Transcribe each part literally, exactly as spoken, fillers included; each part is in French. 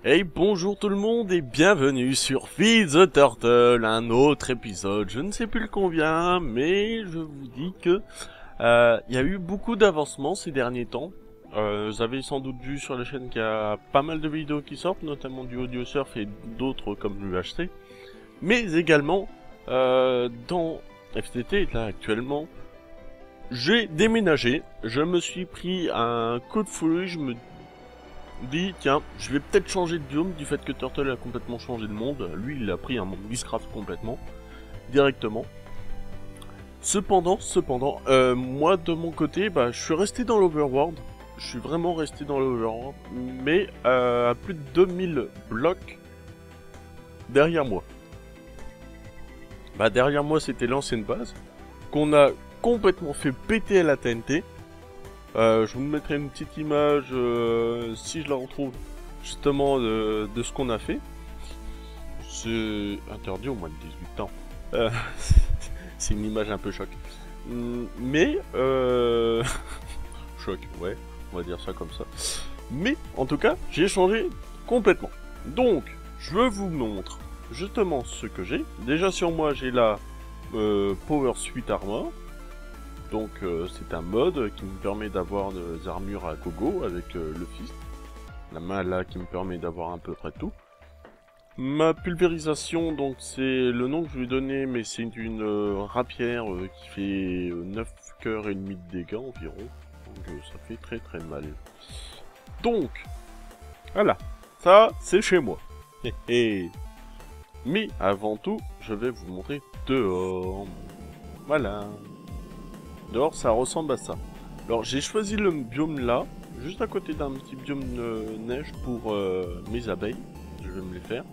Hey, bonjour tout le monde et bienvenue sur Feed the Turtle, un autre épisode, je ne sais plus le combien, mais je vous dis que euh, il y a eu beaucoup d'avancements ces derniers temps. Euh, vous avez sans doute vu sur la chaîne qu'il y a pas mal de vidéos qui sortent, notamment du audio surf et d'autres comme l'U H C, mais également euh, dans F T T, là actuellement, j'ai déménagé, je me suis pris un coup de folie, je me dit tiens, je vais peut-être changer de biome du fait que Turtle a complètement changé de monde. Lui, il a pris un monde Beastcraft complètement, directement. Cependant, cependant, euh, moi de mon côté, bah, je suis resté dans l'Overworld. Je suis vraiment resté dans l'Overworld, mais euh, à plus de deux mille blocs derrière moi. Bah, derrière moi, c'était l'ancienne base qu'on a complètement fait péter à la T N T. Euh, je vous mettrai une petite image, euh, si je la retrouve, justement, de, de ce qu'on a fait. C'est interdit au moins de dix-huit ans. Euh, c'est une image un peu choc. Mais, euh... choc, ouais, on va dire ça comme ça. Mais, en tout cas, j'ai changé complètement. Donc, je vous montre justement ce que j'ai. Déjà sur moi, j'ai la euh, Power Suite Armor. Donc euh, c'est un mode qui me permet d'avoir des armures à gogo avec euh, le fist. La main là qui me permet d'avoir à peu près tout. Ma pulvérisation, donc c'est le nom que je lui ai donné, mais c'est une euh, rapière euh, qui fait euh, neuf cœurs et demi de dégâts environ. Donc euh, ça fait très très mal. Donc, voilà, ça c'est chez moi. Mais avant tout, je vais vous montrer dehors. Voilà. Dehors, ça ressemble à ça. Alors, j'ai choisi le biome là, juste à côté d'un petit biome de neige pour euh, mes abeilles. Je vais me les faire.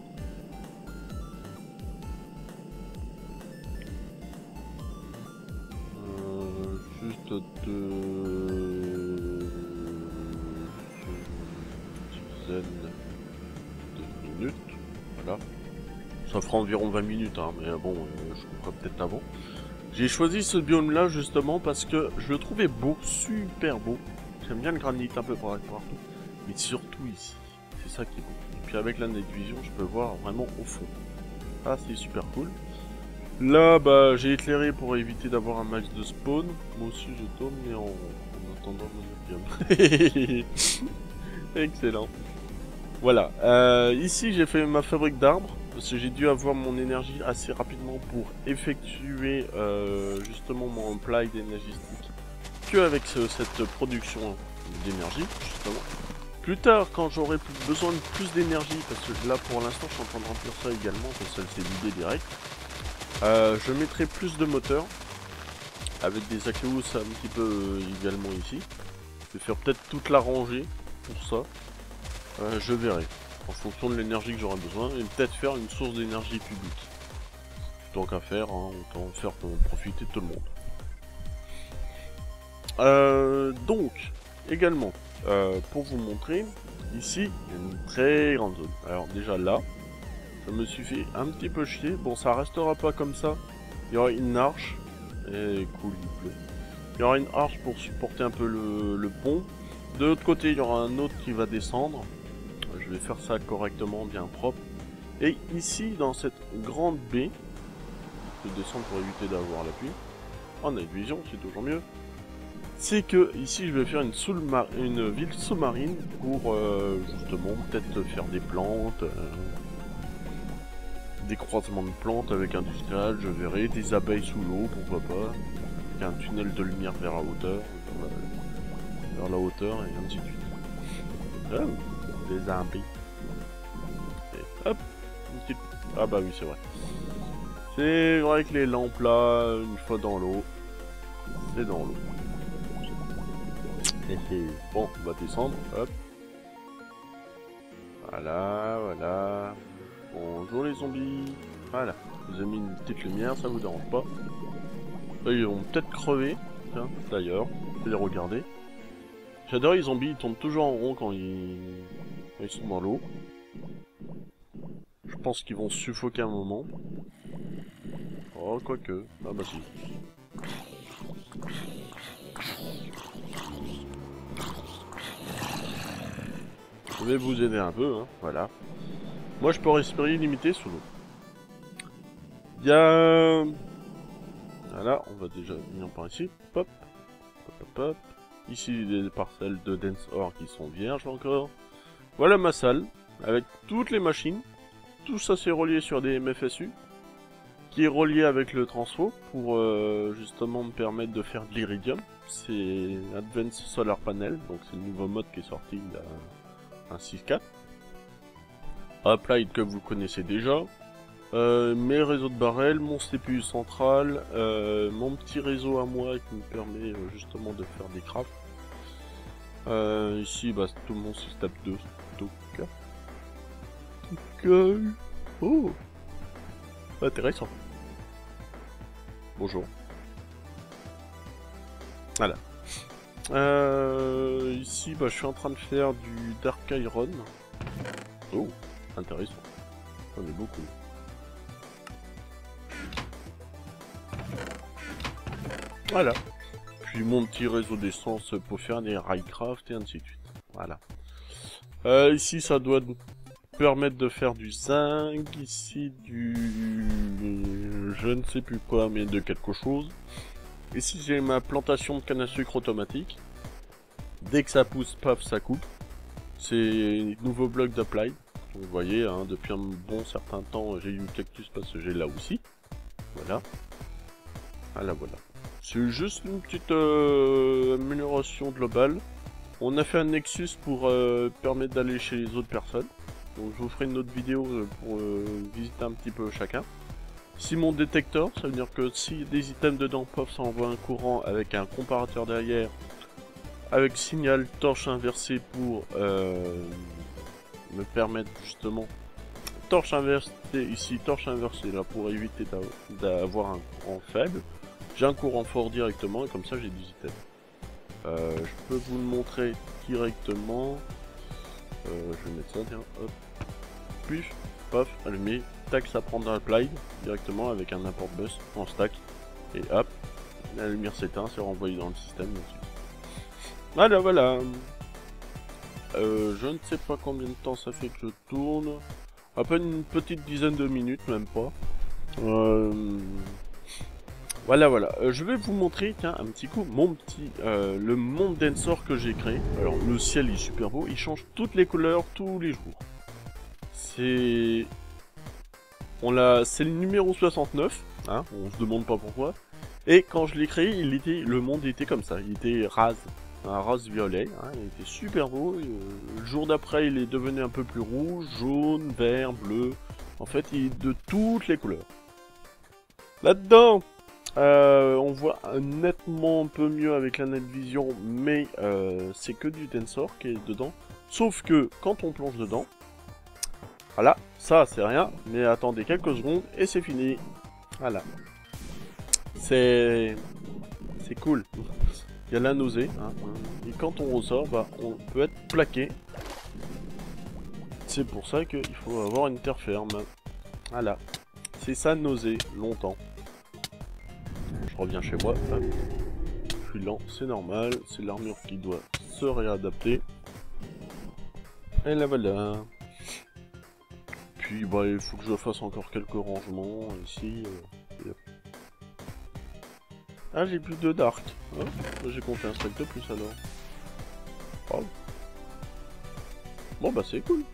Euh, juste deux... dizaine de minutes. Voilà. Ça fera environ vingt minutes, hein, mais bon, euh, je couperai peut-être avant. J'ai choisi ce biome là justement parce que je le trouvais beau, super beau. J'aime bien le granit un peu partout, mais surtout ici. C'est ça qui est beau. Et puis avec la night vision, je peux voir vraiment au fond. Ah, c'est super cool. Là, bah, j'ai éclairé pour éviter d'avoir un max de spawn. Moi aussi, je tombe, mais en, en attendant mon biome. Excellent. Voilà. Euh, ici, j'ai fait ma fabrique d'arbres. Parce que j'ai dû avoir mon énergie assez rapidement pour effectuer euh, justement mon apply d'énergistique que avec ce, cette production d'énergie justement. Plus tard, quand j'aurai besoin de plus d'énergie, parce que là pour l'instant je suis en train de remplir ça également, parce que c'est l'idée directe, euh, je mettrai plus de moteurs avec des Akeus un petit peu euh, également ici. Je vais faire peut-être toute la rangée pour ça, euh, je verrai. En fonction de l'énergie que j'aurai besoin, et peut-être faire une source d'énergie publique. Tant qu'à faire, hein, autant faire pour profiter de tout le monde. Euh, donc, également, euh, pour vous montrer, ici, il y a une très grande zone. Alors déjà là, je me suis fait un petit peu chier. Bon, ça restera pas comme ça. Il y aura une arche. Et cool, il pleut. Il y aura une arche pour supporter un peu le, le pont. De l'autre côté, il y aura un autre qui va descendre. Je vais faire ça correctement, bien propre. Et ici, dans cette grande baie, je vais descendre pour éviter d'avoir la pluie. Oh, night vision, c'est toujours mieux. C'est que ici, je vais faire une, une ville sous-marine pour euh, justement peut-être faire des plantes, euh, des croisements de plantes avec industriel, je verrai, des abeilles sous l'eau, pourquoi pas. Il y a un tunnel de lumière vers la hauteur, vers la, vers la hauteur et ainsi de suite. Ah, des abeilles. Et hop, une petite... Ah bah oui, c'est vrai. C'est vrai que les lampes là, une fois dans l'eau, c'est dans l'eau. Bon, on va descendre, hop. Voilà, voilà. Bonjour les zombies. Voilà, je vous ai mis une petite lumière, ça vous dérange pas. Là, ils vont peut-être crever, tiens, d'ailleurs, vous pouvez les regarder. J'adore les zombies, ils tournent toujours en rond quand ils, quand ils sont dans l'eau. Je pense qu'ils vont se suffoquer un moment. Oh, quoique. Ah bah si. Je vais vous aider un peu, hein, voilà. Moi, je peux respirer illimité sous l'eau. Il y a... Voilà, on va déjà venir par ici. Hop, hop, hop, hop. Ici, des parcelles de Dense Ore qui sont vierges encore. Voilà ma salle, avec toutes les machines. Tout ça, c'est relié sur des M F S U. Qui est relié avec le transfo pour euh, justement me permettre de faire de l'iridium. C'est Advanced Solar Panel, donc c'est le nouveau mode qui est sorti il y a un six point quatre. Applied que vous connaissez déjà. Euh, mes réseaux de barrels, mon C P U central, euh, mon petit réseau à moi qui me permet euh, justement de faire des crafts. Euh, ici, bah, tout mon système de stockage. Okay. Oh, intéressant. Bonjour. Voilà. Euh, ici, bah, je suis en train de faire du Dark Iron. Oh, intéressant. J'en ai beaucoup. Voilà. Puis mon petit réseau d'essence pour faire des Raycraft et ainsi de suite. Voilà. Euh, ici, ça doit nous permettre de faire du zinc. Ici, du... je ne sais plus quoi, mais de quelque chose. Ici, j'ai ma plantation de canne à sucre automatique. Dès que ça pousse, paf, ça coupe. C'est un nouveau bloc d'Applied. Vous voyez, hein, depuis un bon certain temps, j'ai eu une cactus parce que j'ai là aussi. Voilà. Voilà, voilà. C'est juste une petite euh, amélioration globale. On a fait un Nexus pour euh, permettre d'aller chez les autres personnes. Donc je vous ferai une autre vidéo pour euh, visiter un petit peu chacun. Si mon détecteur, ça veut dire que si des items dedans, paf, ça envoie un courant avec un comparateur derrière. Avec signal torche inversée pour euh, me permettre justement... Torche inversée ici, torche inversée là pour éviter d'avoir un courant faible. J'ai un courant fort directement et comme ça j'ai des items. Euh, je peux vous le montrer directement. Euh, je vais mettre ça, tiens, hop. Puis, paf, allumé, tac, ça prend dans Applied directement avec un import bus en stack. Et hop, la lumière s'éteint, c'est renvoyé dans le système. Voilà, voilà. Euh, je ne sais pas combien de temps ça fait que je tourne. À peine une petite dizaine de minutes, même pas. Euh... Voilà, voilà. Euh, je vais vous montrer, tiens, un petit coup, mon petit, euh, le monde d'Ensor que j'ai créé. Alors, le ciel est super beau, il change toutes les couleurs tous les jours. C'est... On l'a... C'est le numéro soixante-neuf, hein, on se demande pas pourquoi. Et quand je l'ai créé, il était... le monde était comme ça, il était rase. Un rose violet, hein, il était super beau. Et, euh, le jour d'après, il est devenu un peu plus rouge, jaune, vert, bleu. En fait, il est de toutes les couleurs. Là-dedans, euh, on voit nettement un peu mieux avec la Net Vision, mais euh, c'est que du Tensor qui est dedans. Sauf que quand on plonge dedans, voilà, ça c'est rien, mais attendez quelques secondes et c'est fini. Voilà. C'est... c'est cool. Il y a la nausée, hein, et quand on ressort, bah, on peut être plaqué. C'est pour ça qu'il faut avoir une terre ferme. Voilà. C'est ça, nausée, longtemps. Je reviens chez moi. Hop. Je suis lent, c'est normal. C'est l'armure qui doit se réadapter. Et là voilà. Puis bah, il faut que je fasse encore quelques rangements ici. Euh, ah, j'ai plus de dark. Oh, j'ai compté un stack de plus alors. Oh. Bon bah c'est cool.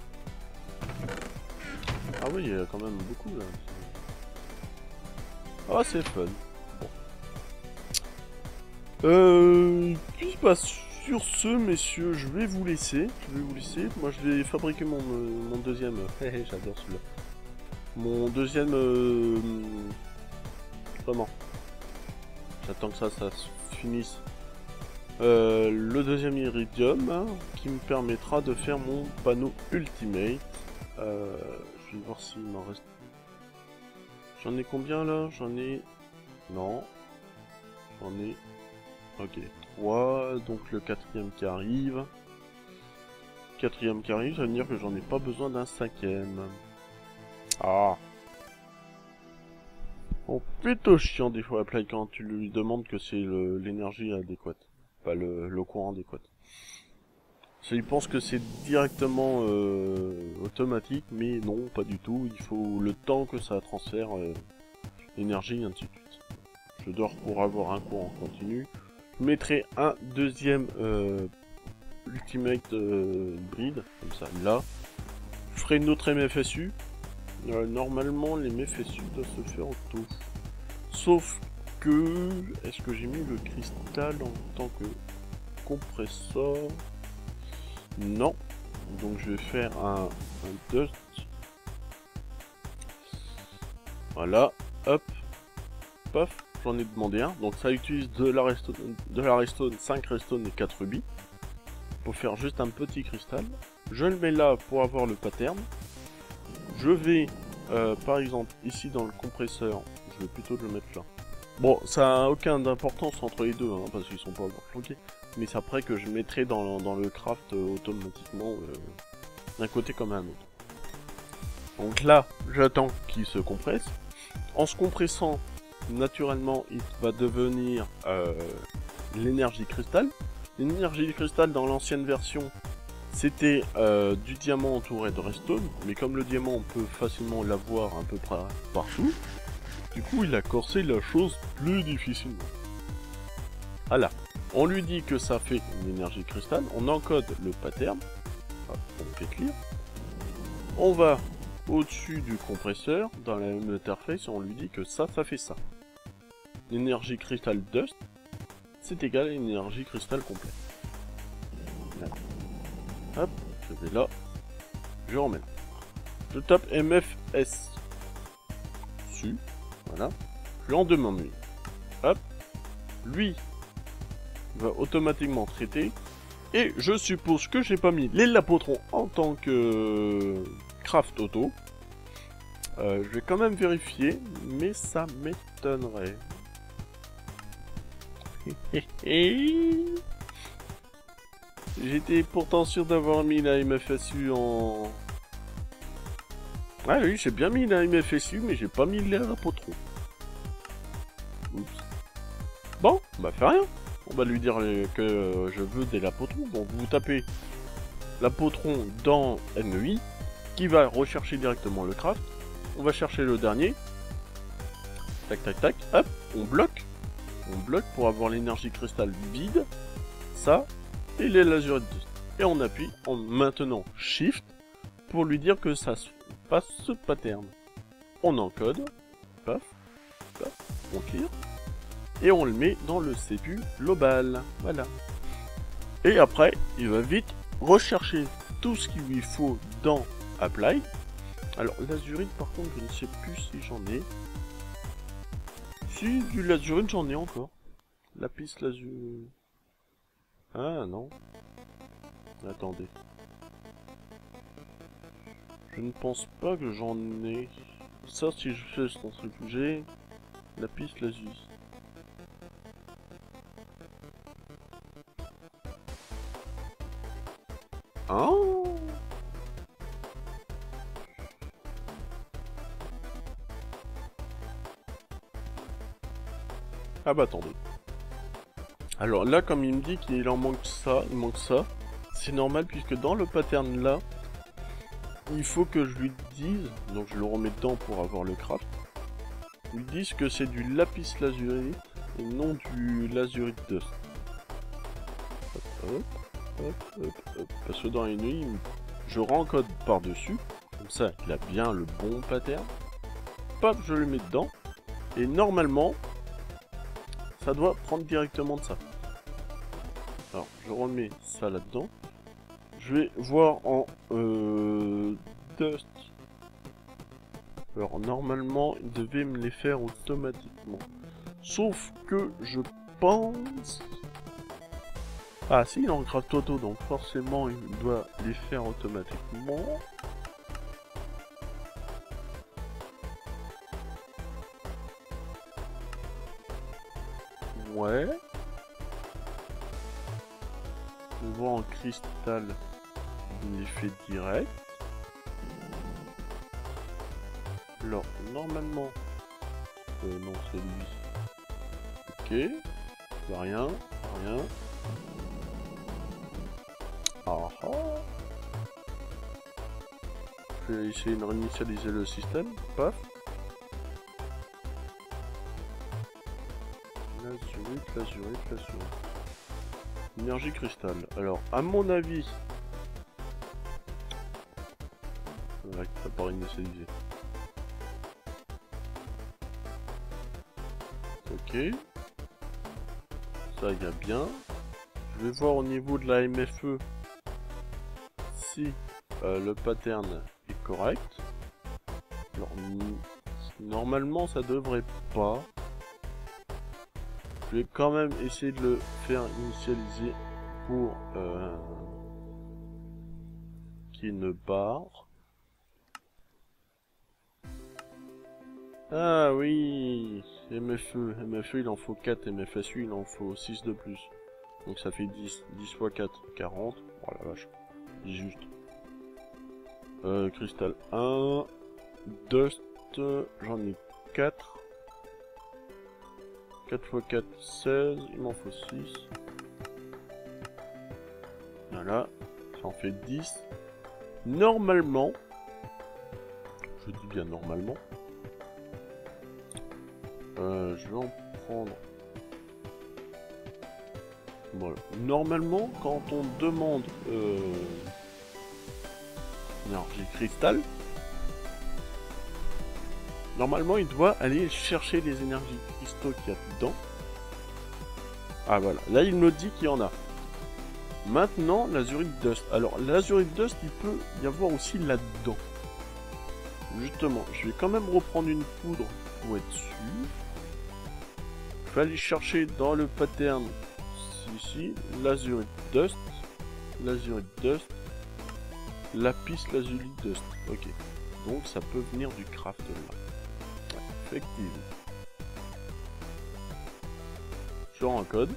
Ah oui, il y a quand même beaucoup là. Ah, c'est fun. Bon. Euh, puis bah, sur ce, messieurs, je vais vous laisser. Je vais vous laisser. Moi, je vais fabriquer mon, mon deuxième. J'adore celui-là. Mon deuxième. Euh... Comment? J'attends que ça, ça se finisse. Euh, le deuxième iridium, hein, qui me permettra de faire mon panneau ultimate. Euh, je vais voir s'il m'en reste. J'en ai combien là? J'en ai... Non. J'en ai... Ok, trois. Donc le quatrième qui arrive. Quatrième qui arrive, ça veut dire que j'en ai pas besoin d'un cinquième. Ah. Bon, plutôt chiant des fois Applied quand tu lui demandes que c'est l'énergie adéquate. Pas le, le courant adéquat. Il pense que c'est directement euh, automatique, mais non, pas du tout. Il faut le temps que ça transfère euh, l'énergie, et ainsi de suite. Je dors pour avoir un cours en continu. Je mettrai un deuxième euh, Ultimate euh, Breed, comme ça, là. Je ferai une autre M F S U. Euh, normalement, les M F S U doivent se faire en tout. Sauf que... Est-ce que j'ai mis le cristal en tant que compresseur? Non. Donc je vais faire un, un dust. Voilà. Hop. Paf. J'en ai demandé un. Donc ça utilise de la redstone, de la redstone, cinq redstone et quatre rubis. Pour faire juste un petit cristal. Je le mets là pour avoir le pattern. Je vais, euh, par exemple, ici dans le compresseur, je vais plutôt le mettre là. Bon, ça n'a aucun d'importance entre les deux, hein, parce qu'ils sont pas bloqués. Mais c'est après que je mettrai dans, dans le craft euh, automatiquement euh, d'un côté comme un autre. Donc là, j'attends qu'il se compresse. En se compressant, naturellement, il va devenir euh, l'énergie cristal. L'énergie cristal dans l'ancienne version, c'était euh, du diamant entouré de redstone, mais comme le diamant on peut facilement l'avoir un peu près partout, du coup il a corsé la chose plus difficilement. Voilà, on lui dit que ça fait une énergie cristal, on encode le pattern, on fait clear, on va au-dessus du compresseur, dans la même interface, on lui dit que ça, ça fait ça. L'énergie cristal dust, c'est égal à l'énergie cristal complète. Là. Hop, je vais là, je remets là. Je tape M F S dessus, voilà, je lui en demande lui. Hop, lui va automatiquement traiter, et je suppose que j'ai pas mis les lapotrons en tant que craft auto. Euh, je vais quand même vérifier, mais ça m'étonnerait. J'étais pourtant sûr d'avoir mis la M F S U en... Ah oui, j'ai bien mis la M F S U, mais j'ai pas mis les lapotrons. Oups. Bon, bah fait rien. On va lui dire que je veux des lapotrons. Donc vous tapez lapotron dans M E I, qui va rechercher directement le craft. On va chercher le dernier. Tac tac tac, hop, on bloque. On bloque pour avoir l'énergie cristal vide. Ça, et les lazurites. Et on appuie en maintenant Shift pour lui dire que ça passe ce pattern. On encode, paf, paf, on clear, et on le met dans le C P U global. Voilà. Et après, il va vite rechercher tout ce qu'il lui faut dans Apply. Alors, l'azurite, par contre, je ne sais plus si j'en ai. Si, du lazurite, j'en ai encore. Lapis lazuli. Ah, non. Attendez. Je ne pense pas que j'en ai. Ça, si je fais ce centrifuger, lapis lazuli. Oh! Ah bah attendez. Alors là, comme il me dit qu'il en manque ça, il manque ça, c'est normal puisque dans le pattern là, il faut que je lui dise, donc je le remets dedans pour avoir le craft, lui dise que c'est du lapis lazurite et non du lazurite dust. Hop, hop, hop, hop, hop. Parce que dans les nuits, je rencode par-dessus, comme ça il a bien le bon pattern. Pop, je le mets dedans, et normalement, ça doit prendre directement de ça. Alors, je remets ça là-dedans. Je vais voir en euh, Dust. Alors, normalement, il devait me les faire automatiquement. Sauf que je pense... Ah si, il est en craft auto, donc forcément, il doit les faire automatiquement. Ouais. On voit en cristal, il les fait direct. Alors, normalement... Euh, non, c'est lui. Ok. Rien, rien. Ah ah. Je vais essayer de réinitialiser le système. Paf. L'azurite, l'azurite, l'azurite. Énergie cristal. Alors, à mon avis... Ouais, ça paraît initialisé. Ok. Ça y a bien. Je vais voir au niveau de la M F E si euh, le pattern est correct. Alors, normalement, ça devrait pas. Je vais quand même essayer de le faire initialiser pour euh, qu'il y ait une barre. Ah oui, M F E. M F E, il en faut quatre. M F S U, il en faut six de plus. Donc ça fait dix. dix fois quatre, quarante. Oh la vache. C'est juste. Euh, cristal un. Dust, j'en ai quatre. quatre fois quatre, seize. Il m'en faut six. Voilà. Ça en fait dix. Normalement. Je dis bien normalement. Euh, je vais en prendre... Voilà. Normalement, quand on demande euh, énergie cristal, normalement, il doit aller chercher les énergies cristaux qu'il y a dedans. Ah voilà, là il me dit qu'il y en a. Maintenant, l'azurite dust. Alors, l'azurite dust, il peut y avoir aussi là-dedans. Justement, je vais quand même reprendre une poudre pour être sûr. Je vais aller chercher dans le pattern ici, l'azurite dust, l'azurite dust, lapis lazuli dust. Ok, donc ça peut venir du craft là. Ouais, effectivement. Je rends un code.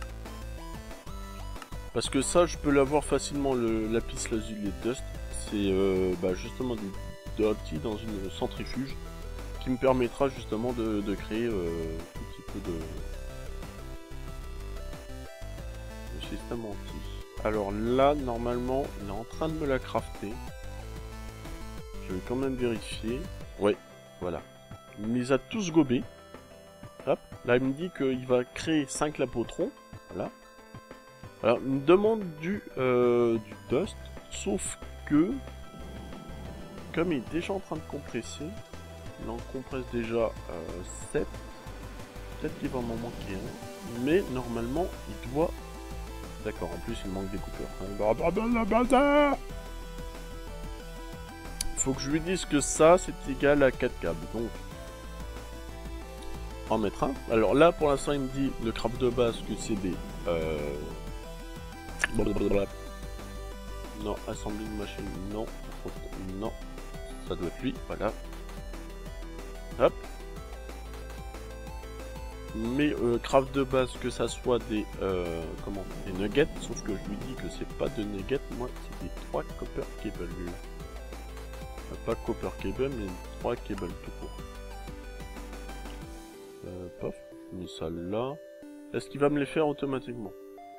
Parce que ça, je peux l'avoir facilement, le lapis lazuli dust. C'est euh, bah, justement du dirty dans une centrifuge qui me permettra justement de, de créer euh, tout petit peu de... système anti. Alors là, normalement, il est en train de me la crafter. Je vais quand même vérifier. Ouais, voilà. Il les a tous gobés. Hop. Là, il me dit qu'il va créer cinq lapotrons. Voilà. Alors, il me demande du, euh, du dust. Sauf que, comme il est déjà en train de compresser, il en compresse déjà euh, sept. Peut-être qu'il va m'en manquer un. Mais normalement, il doit... D'accord, en plus il manque des coupeurs. Faut que je lui dise que ça c'est égal à quatre câbles. Donc, en mettre un. Alors là pour l'instant il me dit le craft de base que c'est des... Euh... Non, assembler une machine, non. Non, ça doit être lui, voilà. Hop. Mais euh, craft de base que ça soit des euh, comment des nuggets, sauf que je lui dis que c'est pas de nuggets, moi c'est des trois copper cable. Euh, pas copper cable mais trois cables tout court. Euh, pof, je mets ça là. Est-ce qu'il va me les faire automatiquement?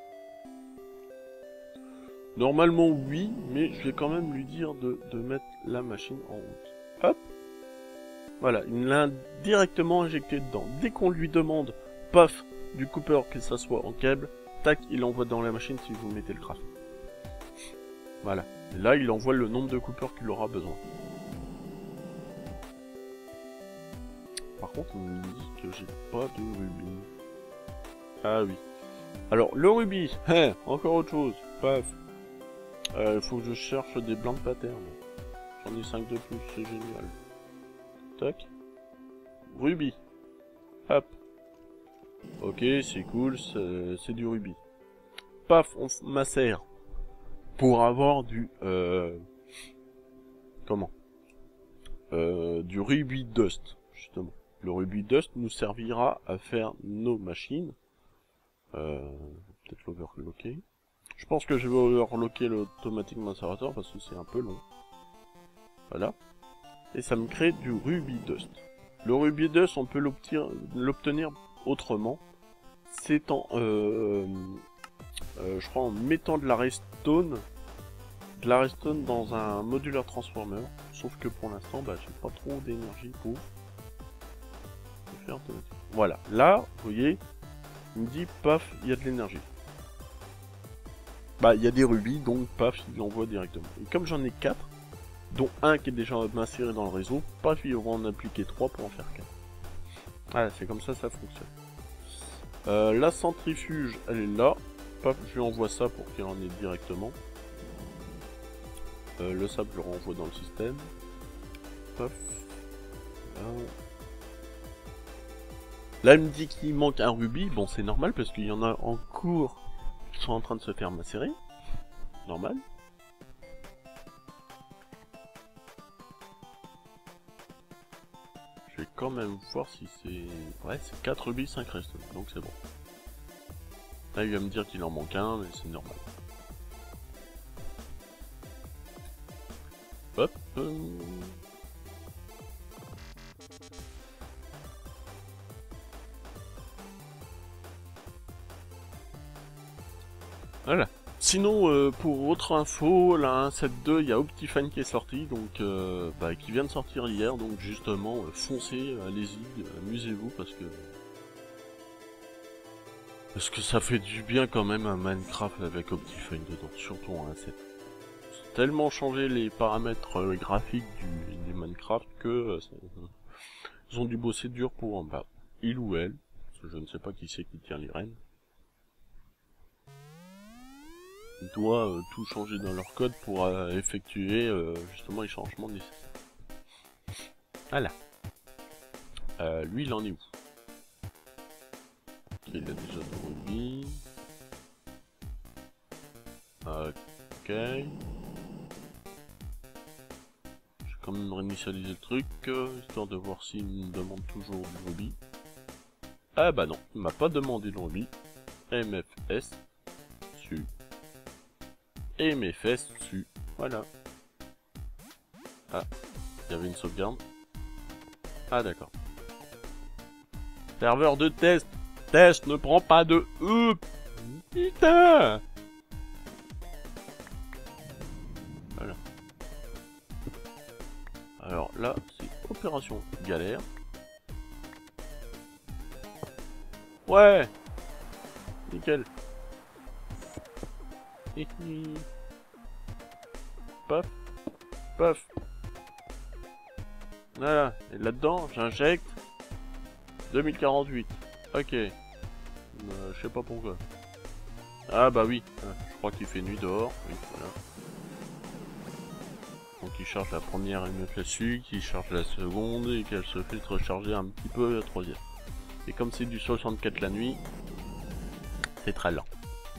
Normalement oui, mais je vais quand même lui dire de, de mettre la machine en route. Hop. Voilà, il me l'a directement injecté dedans. Dès qu'on lui demande, paf, du cooper, que ça soit en câble, tac, il envoie dans la machine si vous mettez le craft. Voilà. Et là, il envoie le nombre de coupeurs qu'il aura besoin. Par contre, il me dit que j'ai pas de rubis. Ah oui. Alors, le rubis, hein, encore autre chose. Paf. Il euh, faut que je cherche des blancs de pattern. J'en ai cinq de plus, c'est génial. Tac. Rubis. Hop. Ok, c'est cool, c'est du rubis. Paf, on macère. Pour avoir du... Euh, comment euh, du rubis dust, justement. Le rubis dust nous servira à faire nos machines. Euh, peut-être l'overlocker. Je pense que je vais overlocker l'automatique macérateur parce que c'est un peu long. Voilà. Et ça me crée du rubis dust. Le rubis dust, on peut l'obtenir autrement. C'est en, euh, euh, je crois, en mettant de la redstone de la redstone dans un modular transformer. Sauf que pour l'instant, bah, j'ai pas trop d'énergie pour faire de... Voilà, là, vous voyez, il me dit, paf, il y a de l'énergie. Bah, il y a des rubis, donc paf, il l'envoie directement. Et comme j'en ai quatre, dont un qui est déjà inséré dans le réseau, paf, il va en appliquer trois pour en faire quatre. Voilà, c'est comme ça, ça fonctionne. Euh, la centrifuge, elle est là. Paf, je lui envoie ça pour qu'elle en ait directement. Euh, le sable, je le renvoie dans le système. Paf. Là. Là, il me dit qu'il manque un rubis. Bon, c'est normal parce qu'il y en a en cours qui sont en train de se faire macérer. Normal. Je vais quand même voir si c'est... Ouais, c'est quatre rubis, cinq restes. Donc c'est bon. Là, il va me dire qu'il en manque un, mais c'est normal. Hop. Euh... Voilà. Sinon, euh, pour autre info, la un sept deux, il y a Optifine qui est sorti, donc euh, bah, qui vient de sortir hier, donc justement, euh, foncez, allez-y, amusez-vous, parce que... Parce que ça fait du bien quand même un Minecraft avec Optifine dedans, surtout en un sept. C'est tellement changé les paramètres euh, graphiques du, du Minecraft que... Euh, ils ont dû bosser dur pour... Bah, il ou elle, parce que je ne sais pas qui c'est qui tient les rênes. Doit euh, tout changer dans leur code pour euh, effectuer euh, justement les changements nécessaires. Voilà. Euh, lui, il en est où? Il a déjà de rubis. Ok. Je vais quand même réinitialiser le truc, euh, histoire de voir s'il me demande toujours du rubis. Ah bah non, il m'a pas demandé de rubis. M F S. Su. Et mes fesses dessus. Voilà. Ah, il y avait une sauvegarde. Ah d'accord. Serveur de test. Test ne prend pas de E. Putain. Voilà. Alors là, c'est opération galère. Ouais. Nickel. Paf, paf. Voilà, et là-dedans, j'injecte deux mille quarante-huit. Ok. Euh, je sais pas pourquoi. Ah bah oui, je crois qu'il fait nuit dehors. Oui, voilà. Donc il charge la première M F S U, qui charge la seconde, et qu'elle se fait recharger un petit peu la troisième. Et comme c'est du soixante-quatre la nuit, c'est très lent.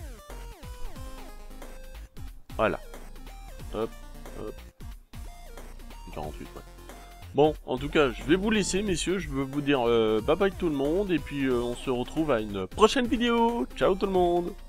Voilà. Hop, hop. quarante-huit, ouais. Bon, en tout cas, je vais vous laisser, messieurs. Je veux vous dire euh, bye bye tout le monde. Et puis, euh, on se retrouve à une prochaine vidéo. Ciao tout le monde.